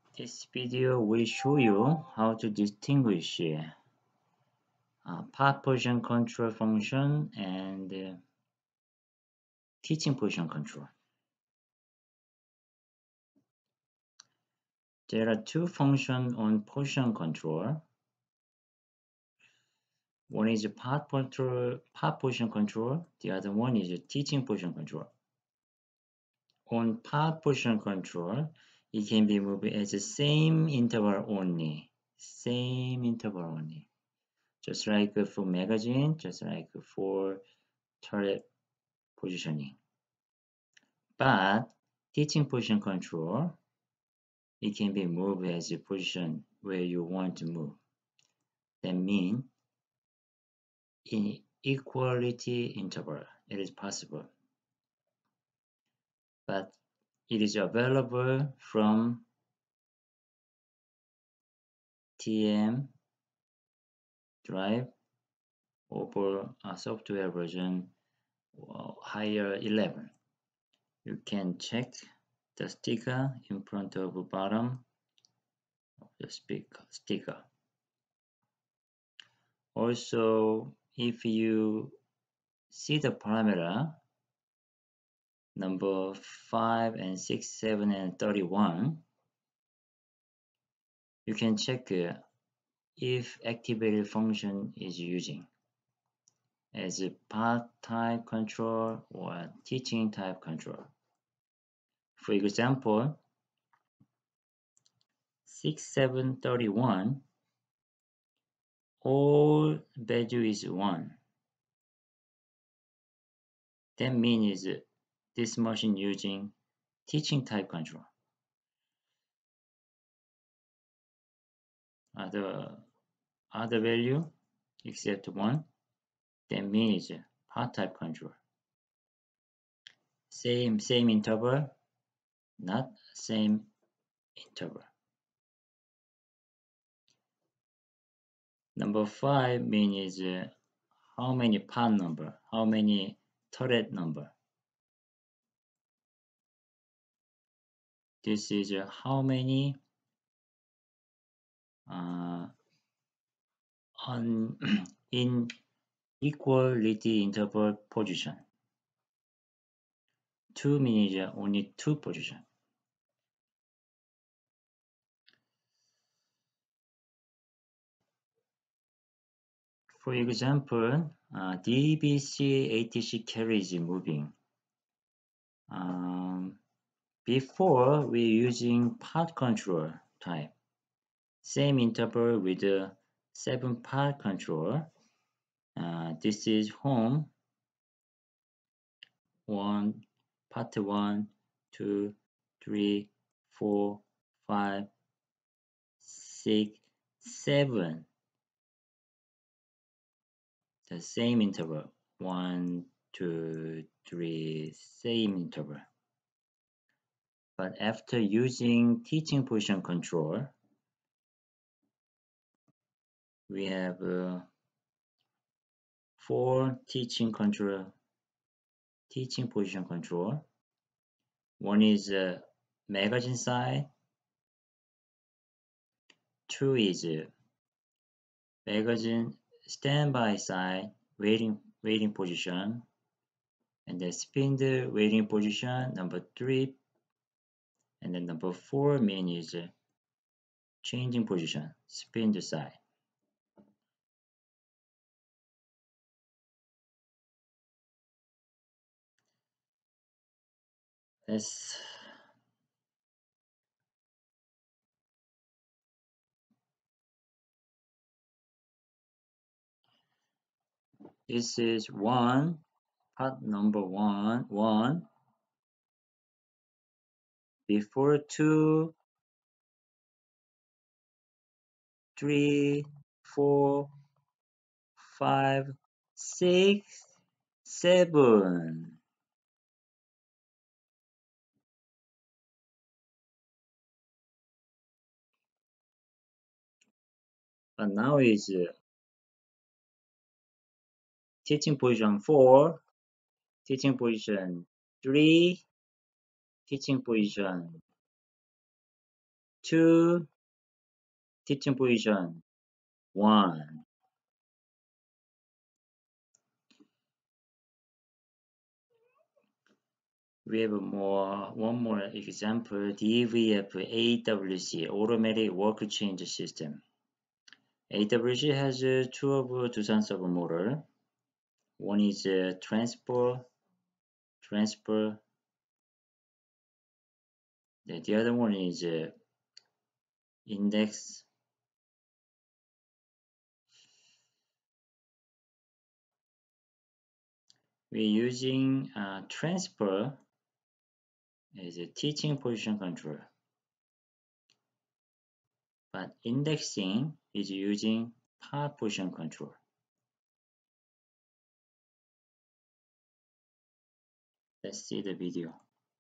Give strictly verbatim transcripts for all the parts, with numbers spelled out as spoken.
This video will show you how to distinguish uh, part position control function and uh, teaching position control. There are two functions on position control. One is part control, part position control. The other one is teaching position control. On part position control, it can be moved as the same interval only. Same interval only. Just like for magazine, just like for turret positioning. But teaching position control, it can be moved as a position where you want to move. That means in equality interval, it is possible. But it is available from T M drive over a software version uh, higher eleven. You can check the sticker in front of the bottom of the speaker sticker. Also, if you see the parameter number five and six, seven and thirty-one, you can check uh, if activated function is using as a part type control or teaching type control. For example, six, seven, thirty-one, all value is one. That means this machine using teaching type control. Other other value except one, that means part type control. Same same interval, not same interval. Number five means uh, how many part number, how many turret number. This is uh, how many uh, on in equality interval position. Two means uh, only two position. For example, uh, D B C A T C carry is moving. Um, before we're using part control type. Same interval with the seven part control. Uh, this is home. One, part one, two, three, four, five, six, seven. The same interval. One, two, three, same interval. But after using teaching position control, we have uh, four teaching control, teaching position control. One is uh, magazine side. Two is uh, magazine standby side, waiting waiting position, and the spindle waiting position number three, and then number four means uh, changing position, spindle side. Let's this is one part number one one before two, three, four, five, six, seven. But now is uh, teaching position four, teaching position three, teaching position two, teaching position one. We have more one more example, D V F A W C, Automatic Work Change System. A W C has uh, two of Doosan server model. One is uh, transfer, transfer. The, the other one is uh, index. We're using uh, transfer as a teaching position control, but indexing is using path position control. Let's see the video.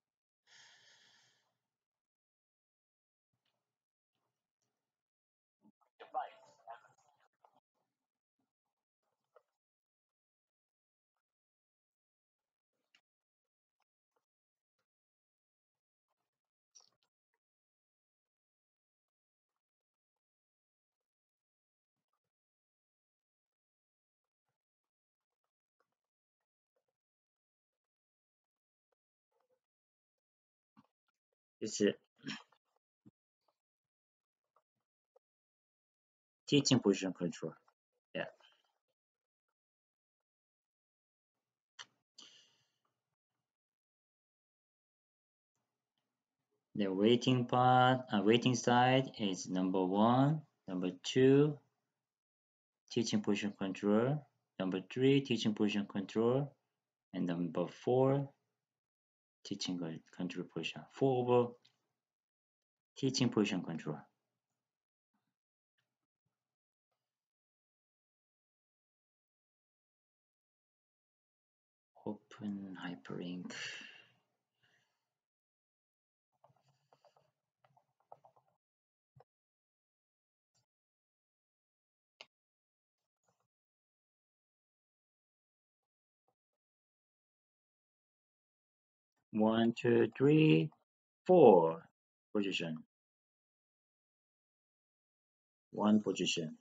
It's a teaching position control. Yeah. The waiting part, uh, waiting side is number one. Number two, teaching position control. Number three, teaching position control. And number four, teaching control position. Four over teaching position control. Open hyperlink. One, two, three, four position. One position.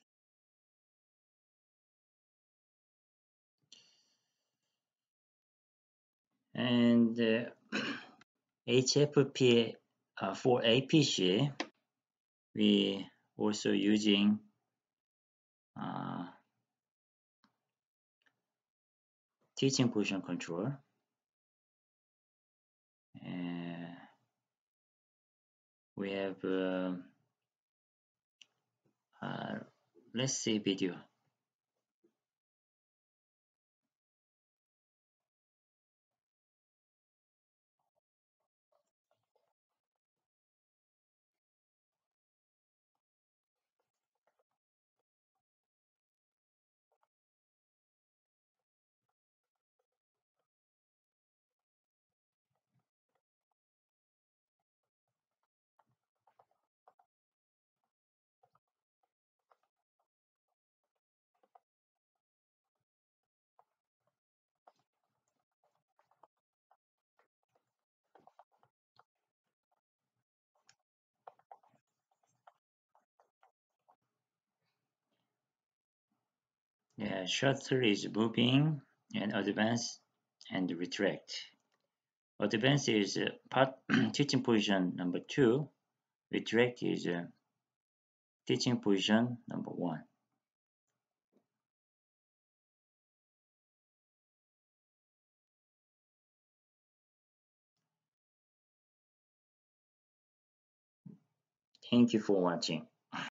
And uh, H F P uh, for A P C, we also using uh, teaching position control. Uh, we have uh, uh, let's see video. Yeah, shuttle is moving and advance and retract. Advance is uh, part teaching position number two. Retract is uh, teaching position number one. Thank you for watching.